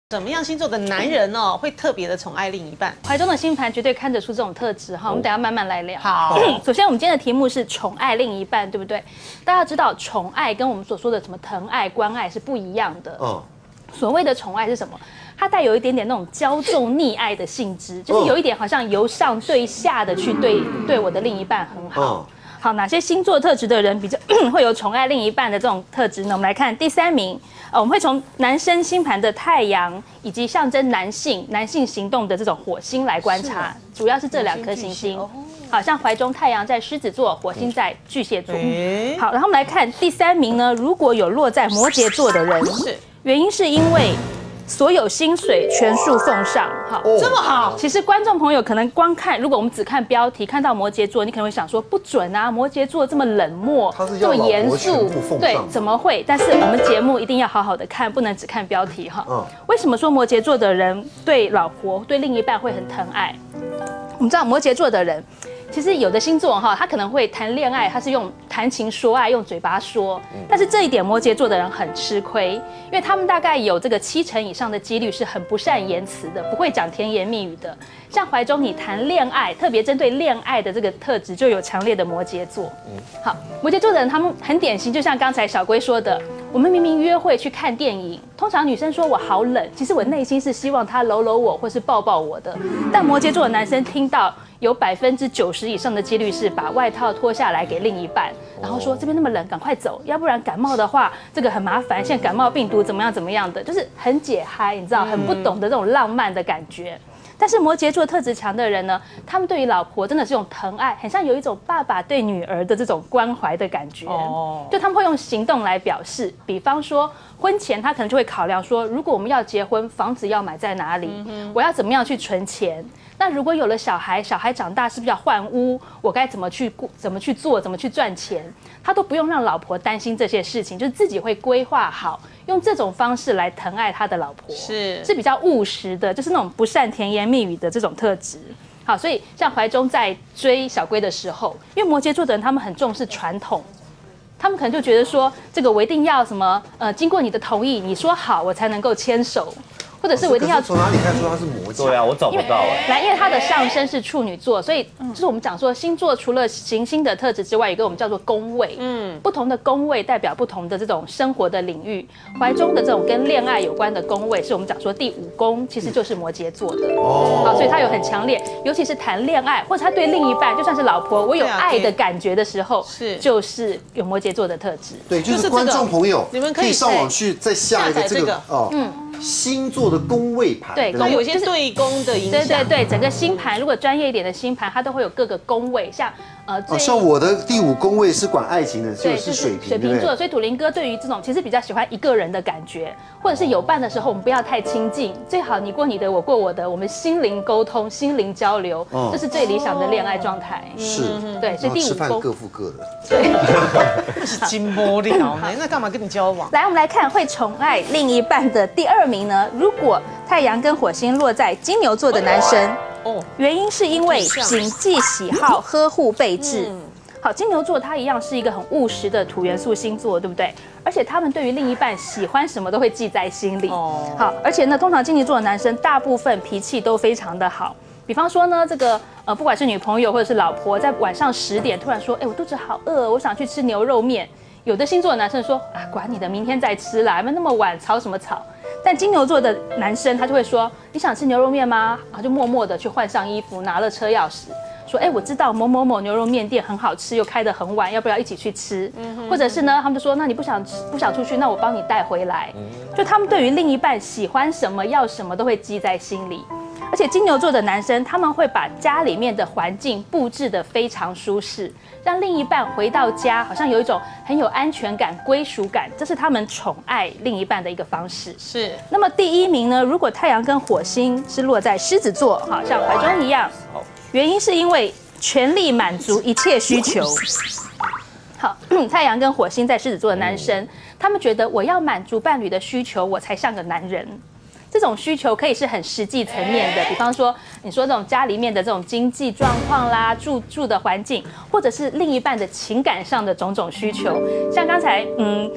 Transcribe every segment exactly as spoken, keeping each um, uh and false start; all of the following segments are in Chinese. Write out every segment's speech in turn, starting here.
什么样星座的男人哦会特别的宠爱另一半？ 怀中的星盘绝对看得出这种特质哈，我们等一下慢慢来聊。 好， 首先我们今天的题目是宠爱另一半，对不对？大家知道宠爱跟我们所说的什么疼爱、关爱是不一样的。嗯，所谓的宠爱是什么？它带有一点点那种骄纵溺爱的性质，就是有一点好像由上对下的去对对我的另一半很好。好，哪些星座特质的人比较会有宠爱另一半的这种特质呢？我们来看第三名，呃，我们会从男生星盘的太阳以及象征男性、男性行动的这种火星来观察，主要是这两颗行星。好像怀中太阳在狮子座，火星在巨蟹座。好，然后我们来看第三名呢，如果有落在摩羯座的人，是原因是因为所有薪水全数奉上，好， 这么好。 其实观众朋友可能光看，如果我们只看标题，看到摩羯座，你可能会想说不准啊，摩羯座这么冷漠，这么严肃，对，怎么会？但是我们节目一定要好好的看，不能只看标题哈。嗯。为什么说摩羯座的人对老婆、对另一半会很疼爱？我们知道摩羯座的人。其实有的星座哈，他可能会谈恋爱，他是用谈情说爱，用嘴巴说。但是这一点摩羯座的人很吃亏，因为他们大概有这个七成以上的几率是很不善言辞的，不会讲甜言蜜语的。像怀中你谈恋爱，特别针对恋爱的这个特质，就有强烈的摩羯座。好，摩羯座的人他们很典型，就像刚才小龟说的，我们明明约会去看电影，通常女生说我好冷，其实我内心是希望他搂搂我或是抱抱我的。但摩羯座的男生听到。有百分之九十以上的几率是把外套脱下来给另一半，然后说这边那么冷，赶快走，要不然感冒的话，这个很麻烦。现在感冒病毒怎么样怎么样的，就是很解嗨，你知道，很不懂得这种浪漫的感觉。但是摩羯座特质强的人呢，他们对于老婆真的是用疼爱，很像有一种爸爸对女儿的这种关怀的感觉。哦，就他们会用行动来表示，比方说婚前他可能就会考量说，如果我们要结婚，房子要买在哪里，我要怎么样去存钱。那如果有了小孩，小孩长大是不是要换屋？我该怎么去怎么去做？怎么去赚钱？他都不用让老婆担心这些事情，就是自己会规划好，用这种方式来疼爱他的老婆，是是比较务实的，就是那种不善甜言蜜语的这种特质。好，所以像怀中在追小龟的时候，因为摩羯座的人他们很重视传统。他们可能就觉得说，这个我一定要什么呃，经过你的同意，你说好我才能够牵手。或者是我一定要从哪里看出他是摩羯？ 对啊，我找不到哎。 来，因为他的上升是处女座，所以就是我们讲说星座除了行星的特质之外，有一个我们叫做宫位。嗯，不同的宫位代表不同的这种生活的领域。怀中的这种跟恋爱有关的宫位，是我们讲说第五宫，其实就是摩羯座的。哦，好，所以他有很强烈，尤其是谈恋爱，或者他对另一半，就算是老婆，我有爱的感觉的时候，是就是有摩羯座的特质。 对，就是观众朋友，你们可以上网去再下一个这个哦，嗯。星座的宫位盘， 对，它有一些对宫的影响。 对对对，整个星盘，如果专业一点的星盘，它都会有各个宫位，像呃， 哦，像我的第五宫位是管爱情的，就是水瓶， 水瓶座。所以土林哥对于这种其实比较喜欢一个人的感觉，或者是有伴的时候，我们不要太亲近，最好你过你的，我过我的，我们心灵沟通、心灵交流，这是最理想的恋爱状态。 是， 对，所以第五宫各付各的。 对， 那是金波料呢，那干嘛跟你交往？ 来，我们来看会宠爱另一半的第二名呢？如果太阳跟火星落在金牛座的男生，哦，原因是因为谨记喜好、呵护备至。好，金牛座它一样是一个很务实的土元素星座，对不对？而且他们对于另一半喜欢什么都会记在心里。哦，好，而且呢，通常金牛座的男生大部分脾气都非常的好。比方说呢，这个呃，不管是女朋友或者是老婆，在晚上十点突然说，哎，我肚子好饿，我想去吃牛肉面。有的星座的男生说，啊，管你的，明天再吃啦，那么晚吵什么吵？但金牛座的男生他就会说，你想吃牛肉面吗？然后就默默的去换上衣服，拿了车钥匙，说，哎，我知道某某某牛肉面店很好吃，又开得很晚，要不要一起去吃？或者是呢，他们就说，那你不想吃不想出去，那我帮你带回来。就他们对于另一半喜欢什么要什么都会记在心里。而且金牛座的男生，他们会把家里面的环境布置得非常舒适，让另一半回到家好像有一种很有安全感、归属感，这是他们宠爱另一半的一个方式。 是。 那么第一名呢？如果太阳跟火星是落在狮子座，好像怀中一样，原因是因为全力满足一切需求。好，太阳跟火星在狮子座的男生，他们觉得我要满足伴侣的需求，我才像个男人。这种需求可以是很实际层面的，比方说你说这种家里面的这种经济状况啦，住住的环境，或者是另一半的情感上的种种需求。像刚才嗯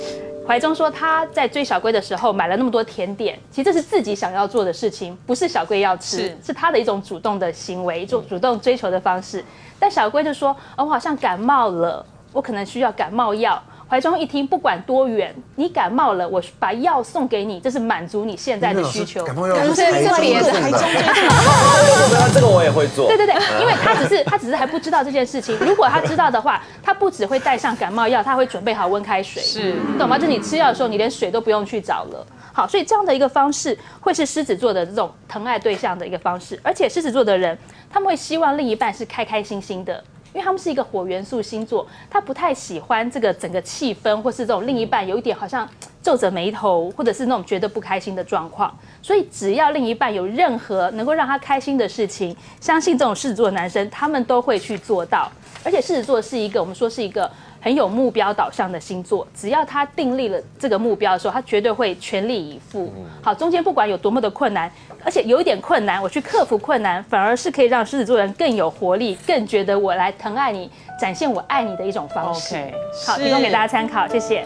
怀中说他在追小龟的时候买了那么多甜点，其实这是自己想要做的事情，不是小龟要吃，是, 是他的一种主动的行为，一种主动追求的方式。但小龟就说：“哦，我好像感冒了，我可能需要感冒药。”怀中一听，不管多远，你感冒了，我把药送给你，这是满足你现在的需求。 感冒药是别的，台中这个我也会做。 对对对，因为他只是他只是还不知道这件事情。如果他知道的话，他不只会带上感冒药，他会准备好温开水， 是， 懂吗？就是你吃药的时候，你连水都不用去找了。好，所以这样的一个方式会是狮子座的这种疼爱对象的一个方式，而且狮子座的人他们会希望另一半是开开心心的。因为他们是一个火元素星座，他不太喜欢这个整个气氛，或是这种另一半有一点好像皱着眉头，或者是那种觉得不开心的状况。所以只要另一半有任何能够让他开心的事情，相信这种狮子座的男生他们都会去做到。而且狮子座是一个我们说是一个很有目标导向的星座，只要他订立了这个目标的时候，他绝对会全力以赴。好，中间不管有多么的困难，而且有一点困难，我去克服困难，反而是可以让狮子座人更有活力，更觉得我来疼爱你，展现我爱你的一种方式。 OK， 好，提供给大家参考，谢谢。